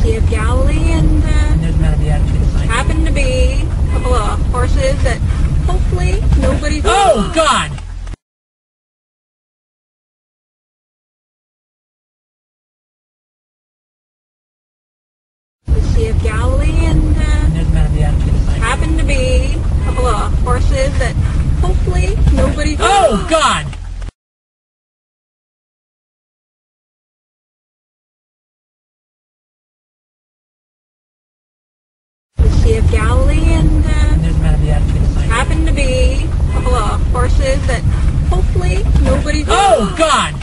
Sea of Galilee, and There's meant to be actually the sign. happened to be a couple of horses that hopefully nobody's... Oh, God! The Sea of Galilee, and There's meant to be actually the sign. happened to be a couple of horses that hopefully nobody's... Oh, God! The Sea of Galilee, and There's meant to be actually the sign. happened to be a couple of horses that hopefully nobody's... Oh, God!